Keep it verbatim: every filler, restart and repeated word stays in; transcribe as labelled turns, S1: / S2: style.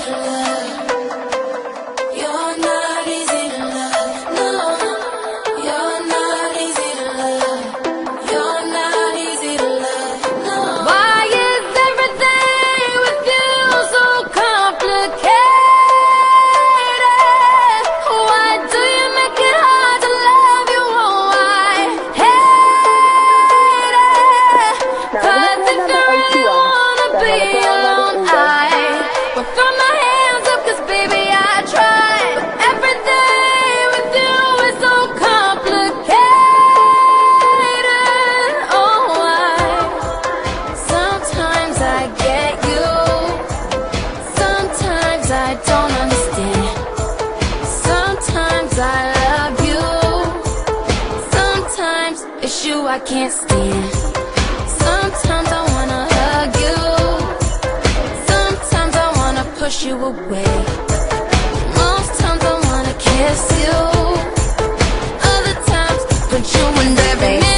S1: to love. You're not easy to love. No, you're not easy to love. You're not easy to love. No. Why is everything with you so complicated? Why do you make it hard to love you? Oh, I hate it. Cause if you really wanna be alone, I will throw my hands up, cause baby I tried. But everything with you is so complicated. Oh, I sometimes I get you, sometimes I don't understand. Sometimes I love you, sometimes it's you I can't stand. Sometimes I wanna hug you, sometimes I wanna push you away. Most times I wanna kiss you, other times put you in every